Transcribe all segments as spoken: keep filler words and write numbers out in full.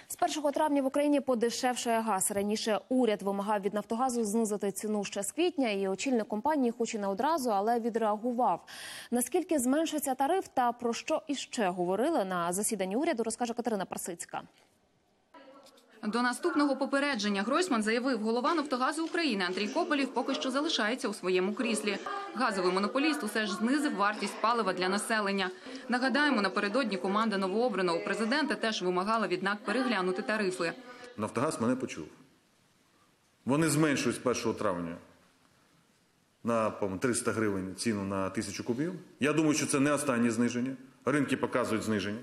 З першого травня в Україні подешевшає газ. Раніше уряд вимагав від «Нафтогазу» знизити ціну ще з квітня, і очільник компанії, хоч і не одразу, але відреагував. Наскільки зменшиться тариф та про що іще говорили на засіданні уряду, розкаже Катерина Парсицька. До наступного попередження Гройсман заявив, голова «Нафтогазу» України Андрій Коболєв поки що залишається у своєму кріслі. Газовий монополіст усе ж знизив вартість палива для населення. Нагадаємо, напередодні команда новообраного президента теж вимагала від НАК переглянути тарифи. «Нафтогаз» мене почув. Вони зменшують з першого травня на триста гривень ціну на тисячу кубів. Я думаю, що це не останнє зниження. Ринки показують зниження.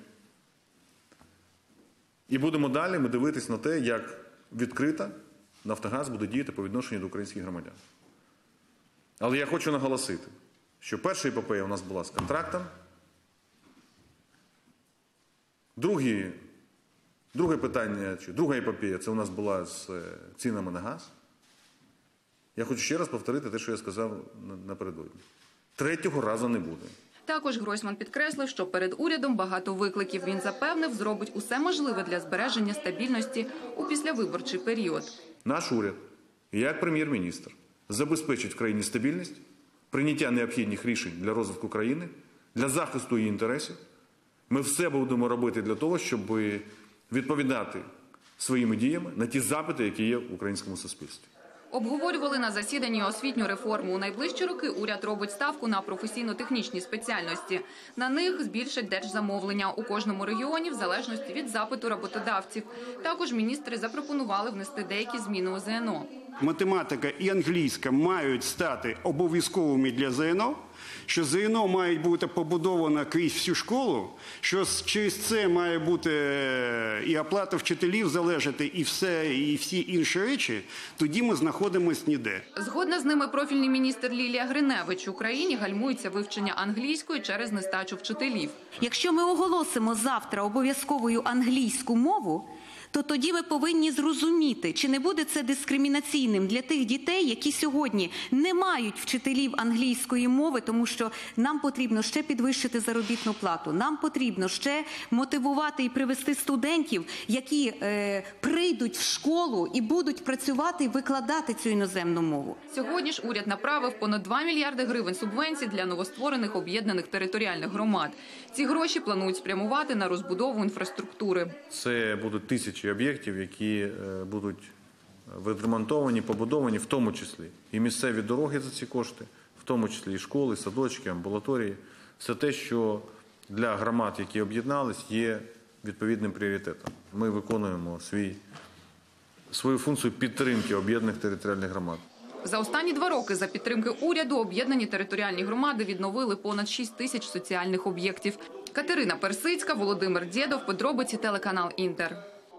І будемо далі ми дивитись на те, як відкрито «Нафтогаз» буде діяти по відношенню до українських громадян. Але я хочу наголосити, що перша епопея у нас була з контрактом, другі, друге питання, чи друга епопея – це у нас була з цінами на газ. Я хочу ще раз повторити те, що я сказав напередодні. Третього разу не буде. Також Гройсман підкреслив, що перед урядом багато викликів. Він запевнив, зробить усе можливе для збереження стабільності у післявиборчий період. Наш уряд, як прем'єр-міністр, забезпечить в країні стабільність, прийняття необхідних рішень для розвитку країни, для захисту її інтересів. Ми все будемо робити для того, щоб відповідати своїми діями на ті запити, які є в українському суспільстві. Обговорювали на засіданні освітню реформу. У найближчі роки уряд робить ставку на професійно-технічні спеціальності. На них збільшать держзамовлення у кожному регіоні в залежності від запиту роботодавців. Також міністри запропонували внести деякі зміни у ЗНО. Математика і англійська мають стати обов'язковими для ЗНО, що ЗНО має бути побудовано крізь всю школу, що через це має бути і оплата вчителів залежати, і все, і всі інші речі, тоді ми знаходимося ніде. Згодна з ними профільний міністр Лілія Гриневич. В Україні гальмується вивчення англійської через нестачу вчителів. Якщо ми оголосимо завтра обов'язковою англійську мову, то тоді ми повинні зрозуміти, чи не буде це дискримінаційним для тих дітей, які сьогодні не мають вчителів англійської мови, тому що нам потрібно ще підвищити заробітну плату, нам потрібно ще мотивувати і привести студентів, які е, прийдуть в школу і будуть працювати і викладати цю іноземну мову. Сьогодні ж уряд направив понад два мільярди гривень субвенцій для новостворених об'єднаних територіальних громад. Ці гроші планують спрямувати на розбудову інфраструктури. Це будуть тисячі об'єктів, які будуть відремонтовані, побудовані, в тому числі і місцеві дороги за ці кошти, в тому числі і школи, садочки, амбулаторії. Все те, що для громад, які об'єднались, є відповідним пріоритетом. Ми виконуємо свій, свою функцію підтримки об'єднаних територіальних громад. За останні два роки за підтримки уряду об'єднані територіальні громади відновили понад шість тисяч соціальних об'єктів. Катерина Парсицька, Володимир Дєдов, подробиці телеканал «Інтер».